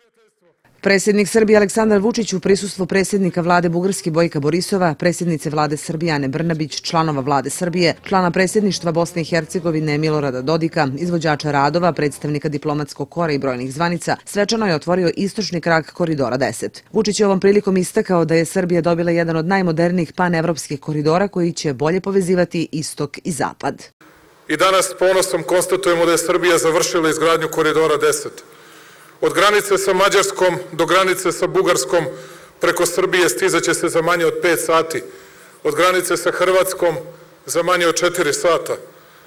Predsjednik Srbije Aleksandar Vučić u prisustvu predsjednika vlade Bugarske Bojka Borisova, predsjednice vlade Srbije Ane Brnabić, članova vlade Srbije, člana predsjedništva Bosne i Hercegovine Milorada Dodika, izvođača radova, predstavnika diplomatskog kora i brojnih zvanica, svečano je otvorio istočni krak Koridora 10. Vučić je ovom prilikom istakao da je Srbija dobila jedan od najmodernijih panevropskih koridora koji će bolje povezivati istok i zapad. I danas s ponosom konstatujemo da je Srbija završila izgradnju Koridora 10. Od granice sa Mađarskom do granice sa Bugarskom preko Srbije stizaće se za manje od 5 sati. Od granice sa Hrvatskom za manje od 4 sata.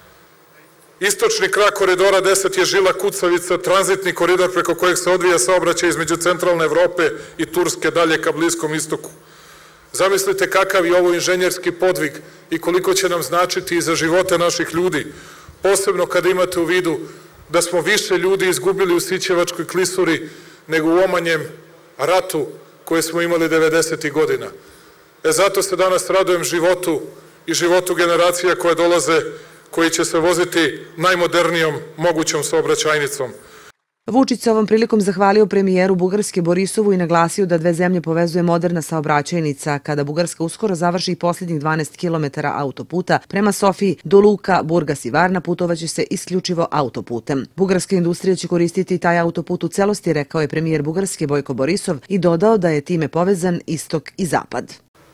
Istočni krak Koridora 10 je žila kucavica, tranzitni koridor preko kojeg se odvija saobraćaj između centralne Evrope i Turske dalje ka Bliskom istoku. Zamislite kakav je ovo inženjerski podvig i koliko će nam značiti i za živote naših ljudi, posebno kada imate u vidu da smo više ljudi izgubili u Sićevačkoj klisuri nego u omanjem ratu koje smo imali 90. godina. Zato se danas radujem životu i životu generacija koje dolaze, koji će se voziti najmodernijom mogućom saobraćajnicom. Vučić se ovom prilikom zahvalio premijeru Bugarske Borisovu i naglasio da dve zemlje povezuje moderna saobraćajnica. Kada Bugarska uskoro završi posljednjih 12 km autoputa prema Sofiji do Luka, Burgas i Varna putovaće se isključivo autoputem. Bugarska industrija će koristiti taj autoput u celosti, rekao je premijer Bugarske Bojko Borisov i dodao da je time povezan istok i zapad.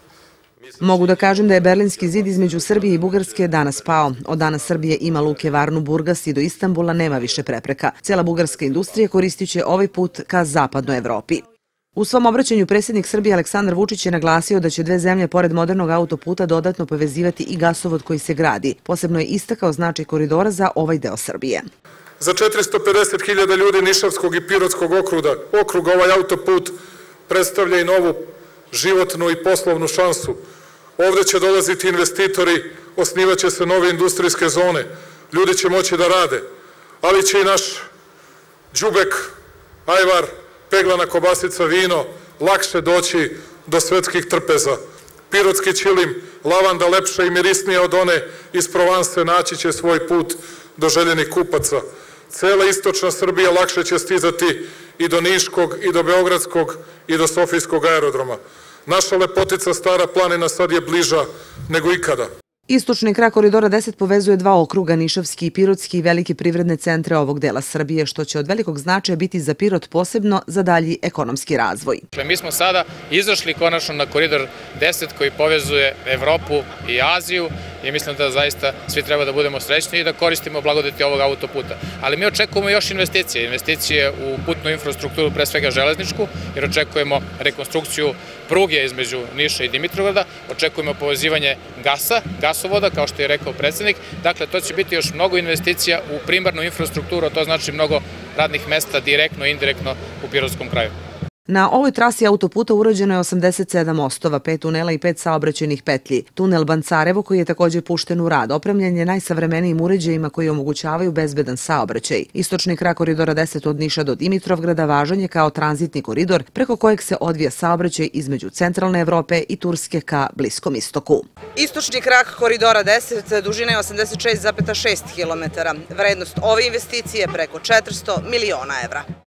Mogu da kažem da je Berlinski zid između Srbije i Bugarske danas pao. Od danas Srbije ima luke Varnu, Burgas i do Istanbula nema više prepreka. Cijela bugarska industrija koristit će ovaj put ka zapadnoj Evropi. U svom obraćanju predsjednik Srbije Aleksandar Vučić je naglasio da će dve zemlje pored modernog autoputa dodatno povezivati i gasovod koji se gradi. Posebno je istakao značaj koridora za ovaj deo Srbije. Za 450.000 ljudi Nišavskog i Pirotskog okruga ovaj autoput predstavlja i novu životnu i poslovnu šansu. Ovdje će dolaziti investitori, osnivaće se nove industrijske zone, ljudi će moći da rade, ali će i naš đubek, ajvar, peglana kobasica, vino lakše doći do svetskih trpeza. Pirotski ćilim, lavanda lepša i mirisnija od one iz Provanse naći će svoj put do željenih kupaca. Cela istočna Srbija lakše će stizati i do Niškog, i do Beogradskog, i do Sofijskog aerodroma. Naša lepotica Stara planina sad je bliža nego ikada. Istočni krak Koridora 10 povezuje dva okruga, Nišavski i Pirotski i velike privredne centre ovog dela Srbije, što će od velikog značaja biti za Pirot, posebno za dalji ekonomski razvoj. Mi smo sada izašli konačno na Koridor 10 koji povezuje Evropu i Aziju i mislim da zaista svi treba da budemo srećni i da koristimo blagodeti ovog autoputa. Ali mi očekujemo još investicije u putnu infrastrukturu, pre svega železničku, jer očekujemo rekonstrukciju pruge između Niša i Dimitrovgrada, očekujemo povezivanje gasovoda, kao što je rekao predsjednik. Dakle, to će biti još mnogo investicija u primarnu infrastrukturu, a to znači mnogo radnih mesta direktno i indirektno u Pirotskom kraju. Na ovoj trasi autoputa urađeno je 87 mostova, 5 tunela i 5 saobraćajnih petlji. Tunel Bancarevo, koji je također pušten u rad, opremljen je najsavremenijim uređajima koji omogućavaju bezbedan saobraćaj. Istočni krak Koridora 10 od Niša do Dimitrovgrada važan je kao tranzitni koridor preko kojeg se odvija saobraćaj između centralne Evrope i Turske ka Bliskom istoku. Istočni krak Koridora 10 dužine je 86,6 km. Vrednost ove investicije je preko 400 miliona evra.